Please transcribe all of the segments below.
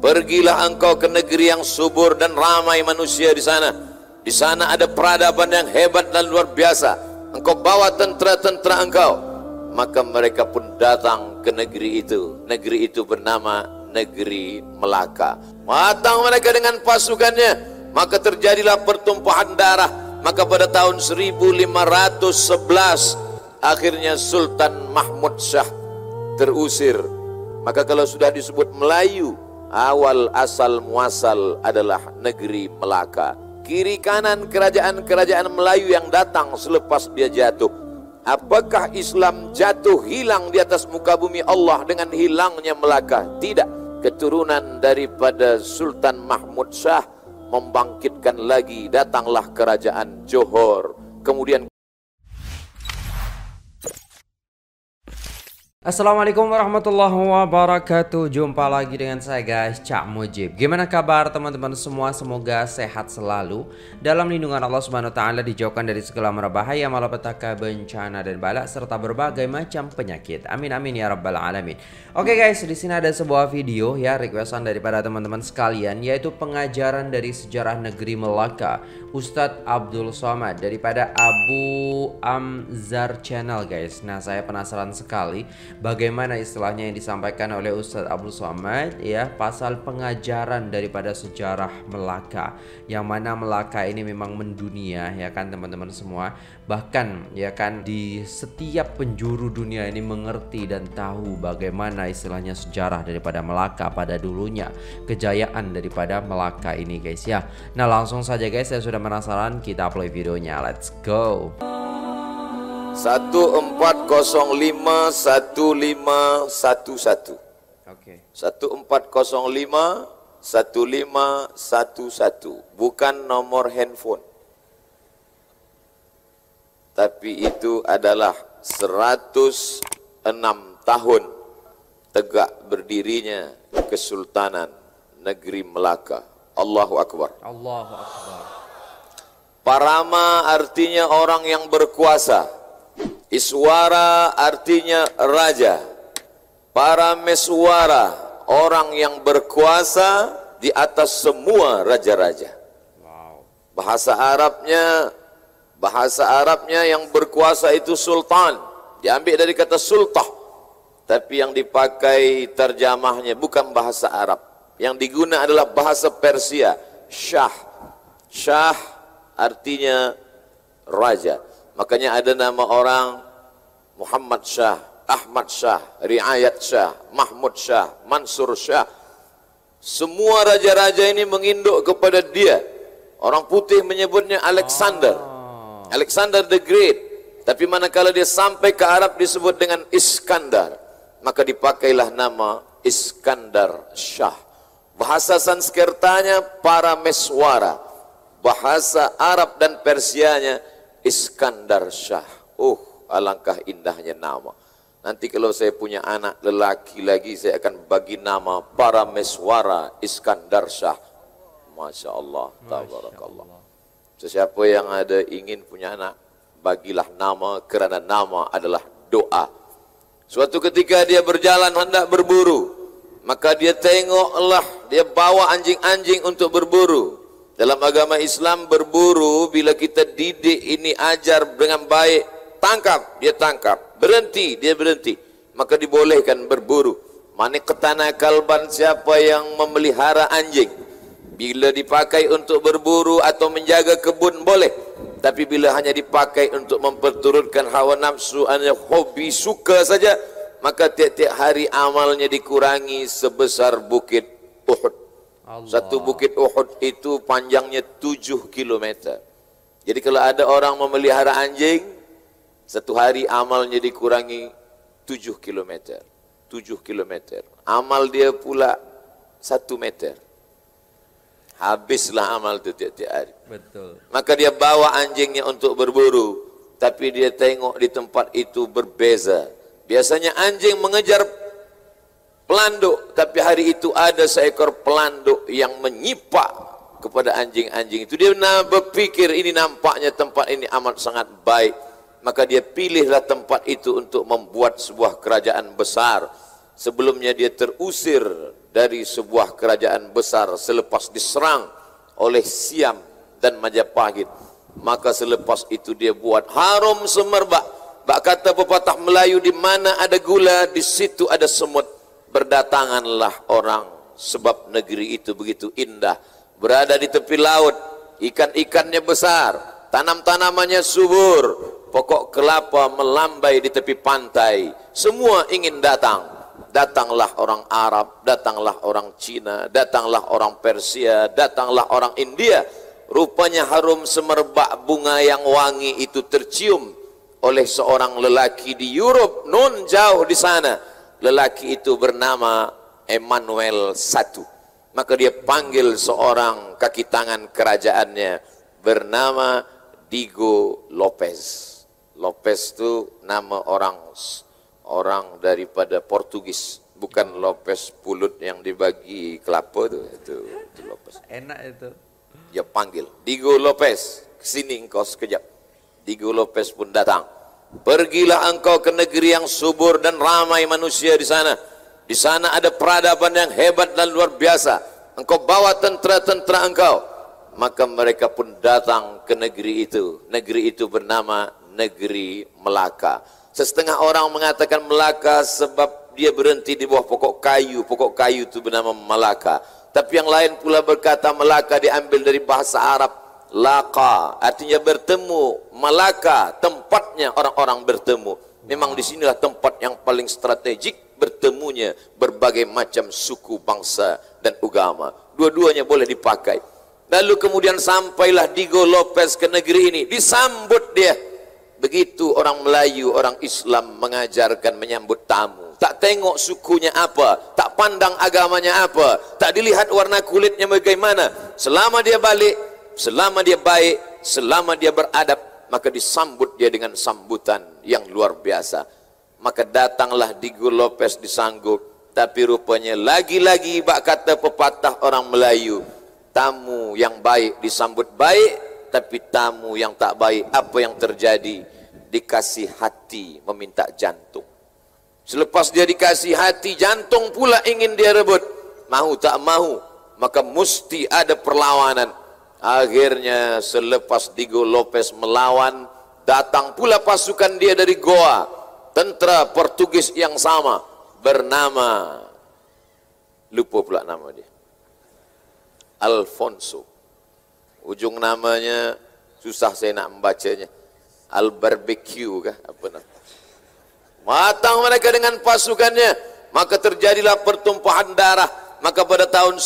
Pergilah engkau ke negeri yang subur dan ramai manusia di sana. Di sana ada peradaban yang hebat dan luar biasa. Engkau bawa tentera-tentera engkau. Maka mereka pun datang ke negeri itu. Negeri itu bernama negeri Melaka. Datang mereka dengan pasukannya. Maka terjadilah pertumpahan darah. Maka pada tahun 1511 akhirnya Sultan Mahmud Shah terusir. Maka kalau sudah disebut Melayu, awal asal muasal adalah negeri Melaka. Kiri kanan kerajaan-kerajaan Melayu yang datang selepas dia jatuh. Apakah Islam jatuh hilang di atas muka bumi Allah dengan hilangnya Melaka? Tidak. Keturunan daripada Sultan Mahmud Shah membangkitkan lagi, datanglah kerajaan Johor. Kemudian Assalamualaikum warahmatullahi wabarakatuh. Jumpa lagi dengan saya guys, Cak Mujib. Gimana kabar teman-teman semua? Semoga sehat selalu, dalam lindungan Allah Subhanahu wa taala, dijauhkan dari segala mara bahaya, malapetaka, bencana dan bala serta berbagai macam penyakit. Amin amin ya rabbal alamin. Oke guys, di sini ada sebuah video ya, requestan daripada teman-teman sekalian, yaitu pengajaran dari sejarah negeri Melaka Ustadz Abdul Somad daripada Abu Amzar Channel guys. Nah, saya penasaran sekali bagaimana istilahnya yang disampaikan oleh Ustadz Abdul Somad ya, pasal pengajaran daripada sejarah Melaka, yang mana Melaka ini memang mendunia ya kan teman-teman semua. Bahkan ya kan di setiap penjuru dunia ini mengerti dan tahu bagaimana istilahnya sejarah daripada Melaka pada dulunya, kejayaan daripada Melaka ini guys ya. Nah, langsung saja guys, saya sudah penasaran, kita play videonya, let's go. 1405-1511. Oke. 1405-1511. Bukan nomor handphone, tapi itu adalah 106 tahun tegak berdirinya Kesultanan Negeri Melaka. Allahu Akbar. Allahu Akbar. Parama artinya orang yang berkuasa. Iswara artinya raja. Parameswara, orang yang berkuasa di atas semua raja-raja. Wow. Bahasa Arabnya yang berkuasa itu sultan. Diambil dari kata sultah. Tapi yang dipakai terjemahnya bukan bahasa Arab. Yang diguna adalah bahasa Persia, Syah. Syah artinya raja. Makanya ada nama orang Muhammad Shah, Ahmad Shah, Riayat Shah, Mahmud Shah, Mansur Shah. Semua raja-raja ini menginduk kepada dia. Orang putih menyebutnya Alexander, Alexander the Great. Tapi manakala dia sampai ke Arab disebut dengan Iskandar, maka dipakailah nama Iskandar Shah. Bahasa Sanskertanya Parameswara, bahasa Arab dan Persianya Iskandar Shah. Alangkah indahnya nama. Nanti kalau saya punya anak lelaki lagi, saya akan bagi nama Parameswara Iskandar Shah. Masya Allah, tabarakallah. Sesiapa yang ada ingin punya anak, bagilah nama, kerana nama adalah doa. Suatu ketika dia berjalan hendak berburu, maka dia tengoklah, dia bawa anjing-anjing untuk berburu. Dalam agama Islam berburu, bila kita didik ini, ajar dengan baik, tangkap, dia tangkap, berhenti, dia berhenti, maka dibolehkan berburu. Mana ketana kalban, siapa yang memelihara anjing, bila dipakai untuk berburu atau menjaga kebun boleh. Tapi bila hanya dipakai untuk memperturutkan hawa nafsu, hanya hobi suka saja, maka tiap-tiap hari amalnya dikurangi sebesar bukit Uhud. Allah. Satu bukit Uhud itu panjangnya 7 km. Jadi kalau ada orang memelihara anjing, satu hari amalnya dikurangi 7 km. 7 km. Amal dia pula 1 meter. Habislah amal itu tiap-tiap hari. Betul. Maka dia bawa anjingnya untuk berburu, tapi dia tengok di tempat itu berbeza. Biasanya anjing mengejar pelanduk, tapi hari itu ada seekor pelanduk yang menyipak kepada anjing-anjing itu. Dia berpikir, ini nampaknya tempat ini amat sangat baik. Maka dia pilihlah tempat itu untuk membuat sebuah kerajaan besar. Sebelumnya dia terusir dari sebuah kerajaan besar selepas diserang oleh Siam dan Majapahit. Maka selepas itu dia buat harum semerbak. Bak kata pepatah Melayu, di mana ada gula, di situ ada semut. Berdatanganlah orang, sebab negeri itu begitu indah. Berada di tepi laut, ikan-ikannya besar, tanam-tanamannya subur, pokok kelapa melambai di tepi pantai. Semua ingin datang. Datanglah orang Arab, datanglah orang Cina, datanglah orang Persia, datanglah orang India. Rupanya harum semerbak bunga yang wangi itu tercium oleh seorang lelaki di Europe, non jauh di sana. Lelaki itu bernama Emmanuel I. Maka dia panggil seorang kaki tangan kerajaannya bernama Diego Lopez. Lopez itu nama orang daripada Portugis, bukan Lopez Pulut yang dibagi kelapa itu Lopez. Enak itu. Dia panggil Diego Lopez, kesini engkau sekejap. Diego Lopez pun datang. Pergilah engkau ke negeri yang subur dan ramai manusia di sana. Di sana ada peradaban yang hebat dan luar biasa. Engkau bawa tentera-tentera engkau. Maka mereka pun datang ke negeri itu. Negeri itu bernama negeri Melaka. Setengah orang mengatakan Melaka sebab dia berhenti di bawah pokok kayu. Pokok kayu itu bernama Malaka. Tapi yang lain pula berkata Melaka diambil dari bahasa Arab Laka, artinya bertemu. Malaka, tempatnya orang-orang bertemu. Memang disinilah tempat yang paling strategik bertemunya berbagai macam suku, bangsa dan agama. Dua-duanya boleh dipakai. Lalu kemudian sampailah Diego Lopez ke negeri ini. Disambut dia. Begitu orang Melayu, orang Islam mengajarkan menyambut tamu. Tak tengok sukunya apa, tak pandang agamanya apa, tak dilihat warna kulitnya bagaimana. Selama dia balik, selama dia baik, selama dia beradab, maka disambut dia dengan sambutan yang luar biasa. Maka datanglah Diego Lopez disanggup. Tapi rupanya lagi-lagi bak kata pepatah orang Melayu, tamu yang baik disambut baik, tapi tamu yang tak baik apa yang terjadi? Dikasih hati meminta jantung. Selepas dia dikasih hati, jantung pula ingin dia rebut. Mahu tak mahu, maka mesti ada perlawanan. Akhirnya selepas Diego Lopez melawan, datang pula pasukan dia dari Goa. Tentera Portugis yang sama bernama, lupa pula nama dia, Alfonso. Ujung namanya susah saya nak membacanya. Al-Barbecue kah? Apa nama? Matang mereka dengan pasukannya. Maka terjadilah pertumpahan darah. Maka pada tahun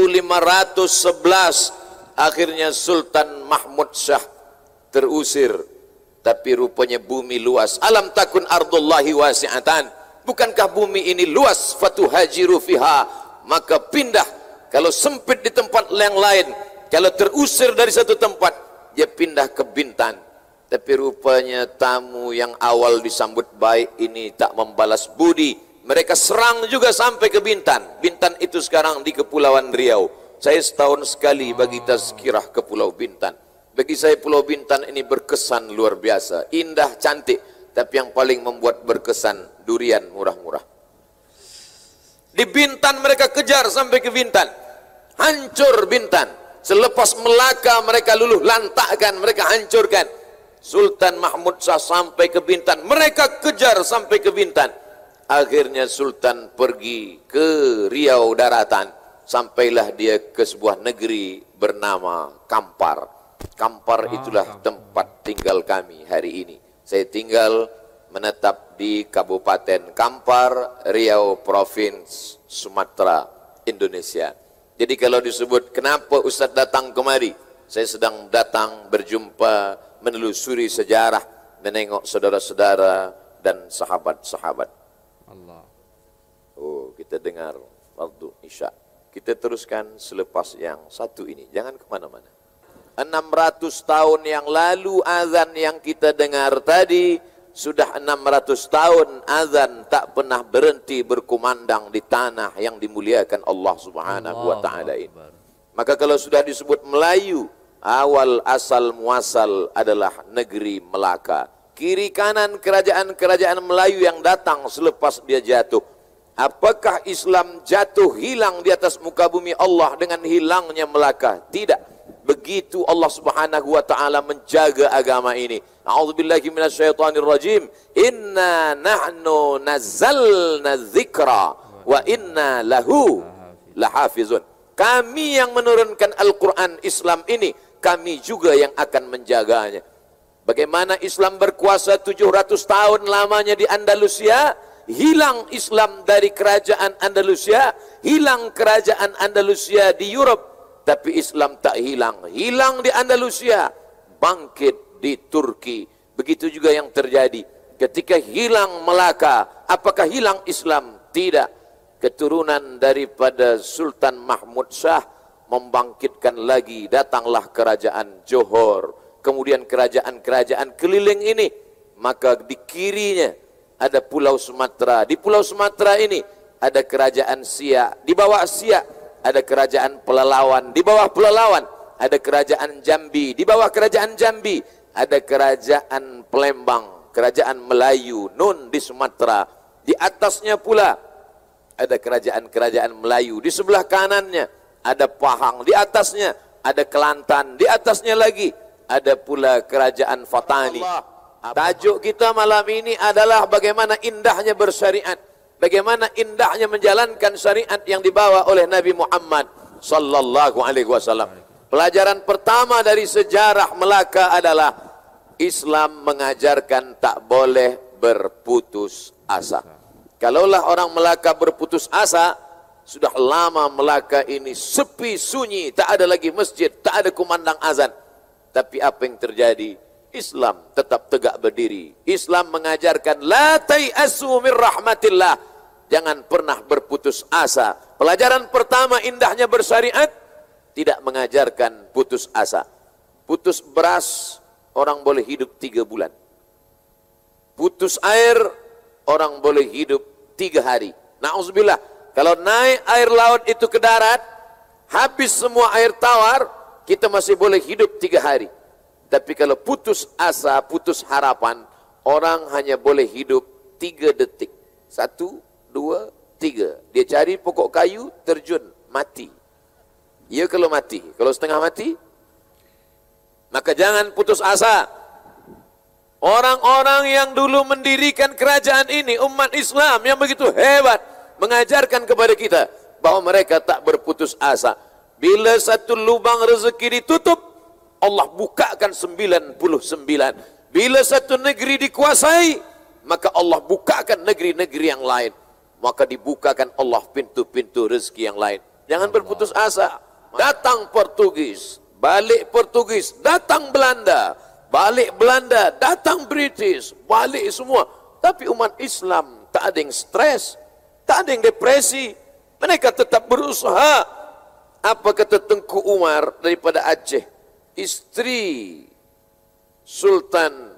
1511 akhirnya Sultan Mahmud Shah terusir. Tapi rupanya bumi luas. Alam takun ardullahi wasi'atan. Bukankah bumi ini luas? Fatuhajiru fiha. Maka pindah. Kalau sempit di tempat yang lain, kalau terusir dari satu tempat, dia pindah ke Bintan. Tapi rupanya tamu yang awal disambut baik ini tak membalas budi. Mereka serang juga sampai ke Bintan. Bintan itu sekarang di Kepulauan Riau. Saya setahun sekali bagi tazkirah ke Pulau Bintan. Bagi saya Pulau Bintan ini berkesan luar biasa. Indah, cantik. Tapi yang paling membuat berkesan, durian murah-murah. Di Bintan mereka kejar sampai ke Bintan. Hancur Bintan. Selepas Melaka mereka luluh lantakkan, mereka hancurkan. Sultan Mahmud Shah sampai ke Bintan, mereka kejar sampai ke Bintan. Akhirnya Sultan pergi ke Riau daratan. Sampailah dia ke sebuah negeri bernama Kampar. Kampar itulah tempat tinggal kami hari ini. Saya tinggal menetap di Kabupaten Kampar, Riau, Provinsi Sumatera, Indonesia. Jadi kalau disebut kenapa Ustaz datang kemari, saya sedang datang berjumpa, menelusuri sejarah, menengok saudara-saudara dan sahabat-sahabat. Allah. Oh, kita dengar fardu Isya. Kita teruskan selepas yang satu ini. Jangan kemana-mana. 600 tahun yang lalu azan yang kita dengar tadi, sudah 600 tahun azan tak pernah berhenti berkumandang di tanah yang dimuliakan Allah Subhanahu wa taala ini. Maka kalau sudah disebut Melayu, awal asal muasal adalah negeri Melaka. Kiri kanan kerajaan-kerajaan Melayu yang datang selepas dia jatuh. Apakah Islam jatuh hilang di atas muka bumi Allah dengan hilangnya Melaka? Tidak. Begitu Allah Subhanahu wa taala menjaga agama ini. A'udzubillahi minasyaitonir rajim. Inna nahnu nazzalna dzikra wa inna lahu lahafizun. Kami yang menurunkan Al-Quran Islam ini, kami juga yang akan menjaganya. Bagaimana Islam berkuasa 700 tahun lamanya di Andalusia, hilang Islam dari kerajaan Andalusia, hilang kerajaan Andalusia di Europe, tapi Islam tak hilang. Hilang di Andalusia, bangkit di Turki. Begitu juga yang terjadi. Ketika hilang Melaka, apakah hilang Islam? Tidak. Keturunan daripada Sultan Mahmud Shah membangkitkan lagi, datanglah kerajaan Johor, kemudian kerajaan-kerajaan keliling ini. Maka di kirinya ada Pulau Sumatera, di Pulau Sumatera ini ada kerajaan Siak, di bawah Siak ada kerajaan Pelalawan, di bawah Pelalawan ada kerajaan Jambi, di bawah kerajaan Jambi ada kerajaan Palembang, kerajaan Melayu, Nun di Sumatera. Di atasnya pula ada kerajaan-kerajaan Melayu, di sebelah kanannya ada Pahang, di atasnya ada Kelantan, di atasnya lagi ada pula kerajaan Fatani. Tajuk kita malam ini adalah bagaimana indahnya bersyariat, bagaimana indahnya menjalankan syariat yang dibawa oleh Nabi Muhammad sallallahu alaihi wasallam. Pelajaran pertama dari sejarah Melaka adalah Islam mengajarkan tak boleh berputus asa. Kalaulah orang Melaka berputus asa, sudah lama Melaka ini sepi, sunyi, tak ada lagi masjid, tak ada kumandang azan. Tapi apa yang terjadi? Islam tetap tegak berdiri. Islam mengajarkan la tai'asu min rahmatillah. Jangan pernah berputus asa. Pelajaran pertama indahnya bersyariat, tidak mengajarkan putus asa. Putus beras, orang boleh hidup 3 bulan. Putus air, orang boleh hidup 3 hari. Na'udzubillah, kalau naik air laut itu ke darat, habis semua air tawar, kita masih boleh hidup 3 hari. Tapi kalau putus asa, putus harapan, orang hanya boleh hidup 3 detik. 1, 2, 3. Dia cari pokok kayu, terjun, mati. Ya kalau mati. Kalau setengah mati, maka jangan putus asa. Orang-orang yang dulu mendirikan kerajaan ini, umat Islam yang begitu hebat, mengajarkan kepada kita bahwa mereka tak berputus asa. Bila satu lubang rezeki ditutup, Allah bukakan 99. Bila satu negeri dikuasai, maka Allah bukakan negeri-negeri yang lain. Maka dibukakan Allah pintu-pintu rezeki yang lain. Jangan berputus asa. Datang Portugis, balik Portugis, datang Belanda, balik Belanda, datang British, balik semua. Tapi umat Islam tak ada yang stres, tak ada yang depresi. Mereka tetap berusaha. Apa kata Tengku Umar daripada Aceh? Istri Sultan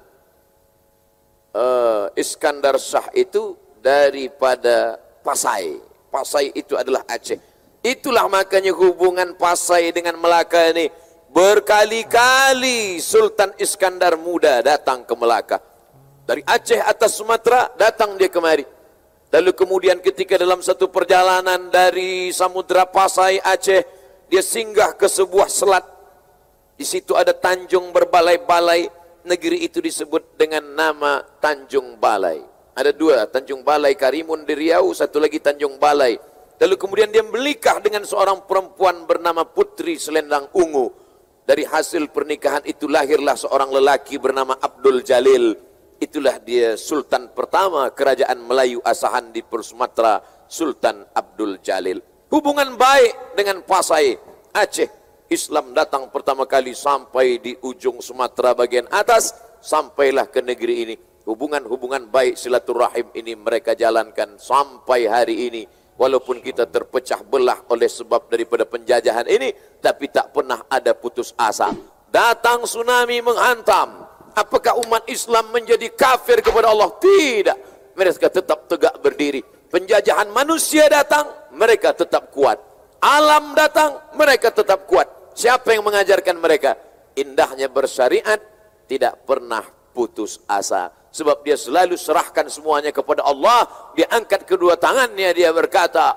Iskandar Shah itu daripada Pasai. Pasai itu adalah Aceh. Itulah makanya hubungan Pasai dengan Melaka ini. Berkali-kali Sultan Iskandar Muda datang ke Melaka. Dari Aceh atas Sumatera datang dia kemari. Lalu kemudian ketika dalam satu perjalanan dari Samudra Pasai Aceh, dia singgah ke sebuah selat. Di situ ada tanjung berbalai-balai. Negeri itu disebut dengan nama Tanjung Balai. Ada 2, Tanjung Balai Karimun di Riau, satu lagi Tanjung Balai. Lalu kemudian dia menikah dengan seorang perempuan bernama Putri Selendang Ungu. Dari hasil pernikahan itu lahirlah seorang lelaki bernama Abdul Jalil. Itulah dia Sultan pertama kerajaan Melayu Asahan di Sumatera, Sultan Abdul Jalil. Hubungan baik dengan Pasai, Aceh. Islam datang pertama kali sampai di ujung Sumatera bagian atas, sampailah ke negeri ini. Hubungan-hubungan baik silaturahim ini mereka jalankan sampai hari ini. Walaupun kita terpecah belah oleh sebab daripada penjajahan ini, tapi tak pernah ada putus asa. Datang tsunami menghantam. Apakah umat Islam menjadi kafir kepada Allah? Tidak. Mereka tetap tegak berdiri. Penjajahan manusia datang, mereka tetap kuat. Alam datang, mereka tetap kuat. Siapa yang mengajarkan mereka? Indahnya bersyariat, tidak pernah putus asa. Sebab dia selalu serahkan semuanya kepada Allah. Dia angkat kedua tangannya, dia berkata,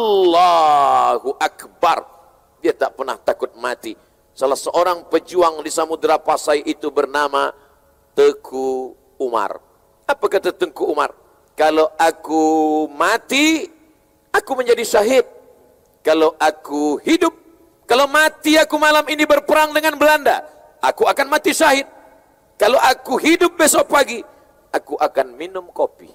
Allahu Akbar. Dia tak pernah takut mati. Salah seorang pejuang di Samudra Pasai itu bernama Tengku Umar. Apa kata Tengku Umar? Kalau aku mati, aku menjadi syahid. Kalau aku hidup, kalau mati aku malam ini berperang dengan Belanda, aku akan mati syahid. Kalau aku hidup besok pagi, aku akan minum kopi.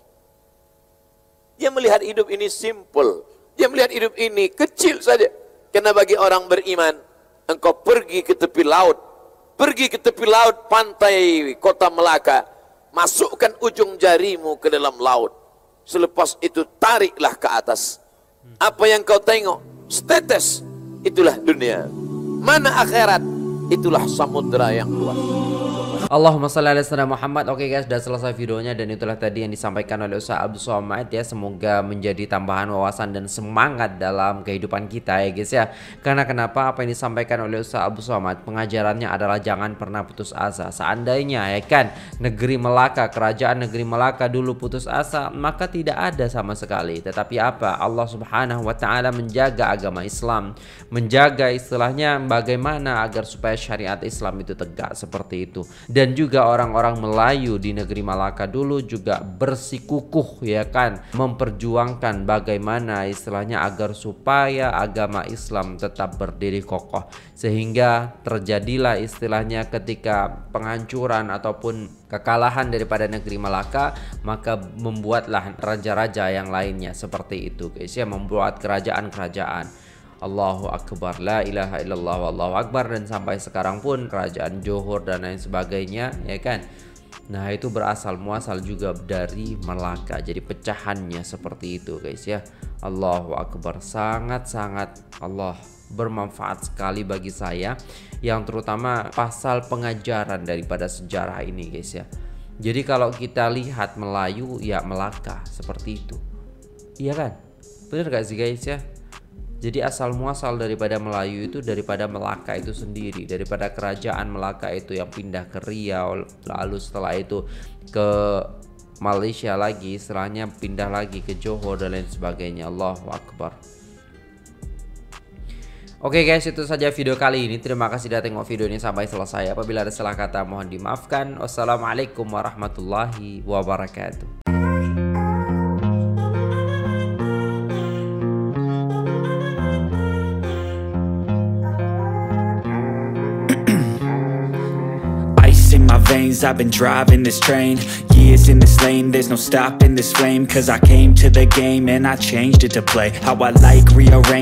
Dia melihat hidup ini simple. Dia melihat hidup ini kecil saja. Karena bagi orang beriman, engkau pergi ke tepi laut. Pergi ke tepi laut pantai kota Melaka. Masukkan ujung jarimu ke dalam laut. Selepas itu tariklah ke atas. Apa yang kau tengok? Setetes. Itulah dunia. Mana akhirat? Itulah samudra yang luas. Allahumma shalli ala sayyidina Muhammad. Oke guys, sudah selesai videonya dan itulah tadi yang disampaikan oleh Ustaz Abdul Somad ya. Semoga menjadi tambahan wawasan dan semangat dalam kehidupan kita ya guys ya. Karena kenapa? Apa yang disampaikan oleh Ustaz Abdul Somad, pengajarannya adalah jangan pernah putus asa. Seandainya ya kan negeri Melaka, kerajaan negeri Melaka dulu putus asa, maka tidak ada sama sekali. Tetapi apa? Allah Subhanahu wa taala menjaga agama Islam, menjaga istilahnya bagaimana agar supaya syariat Islam itu tegak seperti itu. Dan juga orang-orang Melayu di negeri Malaka dulu juga bersikukuh ya kan, memperjuangkan bagaimana istilahnya agar supaya agama Islam tetap berdiri kokoh. Sehingga terjadilah istilahnya ketika penghancuran ataupun kekalahan daripada negeri Malaka, maka membuatlah raja-raja yang lainnya seperti itu guys ya, membuat kerajaan-kerajaan. Allahu Akbar, la ilaha illallah, wallahu akbar. Dan sampai sekarang pun kerajaan Johor dan lain sebagainya ya kan. Nah itu berasal muasal juga dari Melaka. Jadi pecahannya seperti itu guys ya. Allahu Akbar, sangat-sangat Allah bermanfaat sekali bagi saya. Yang terutama pasal pengajaran daripada sejarah ini guys ya. Jadi kalau kita lihat Melayu ya Melaka seperti itu. Iya kan? Bener gak sih guys ya? Jadi asal muasal daripada Melayu itu daripada Melaka itu sendiri, daripada kerajaan Melaka itu yang pindah ke Riau, lalu setelah itu ke Malaysia lagi, setelahnya pindah lagi ke Johor dan lain sebagainya. Allahu Akbar. Oke guys, itu saja video kali ini. Terima kasih sudah tengok video ini sampai selesai. Apabila ada salah kata mohon dimaafkan. Wassalamualaikum warahmatullahi wabarakatuh. In my veins, I've been driving this train. Years in this lane, there's no stopping this flame. Cause I came to the game and I changed it to play how I like, rearrange